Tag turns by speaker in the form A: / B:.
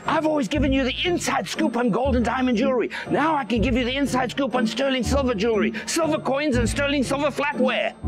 A: I've always given you the inside scoop on gold and diamond jewelry. Now I can give you the inside scoop on sterling silver jewelry, silver coins, and sterling silver flatware.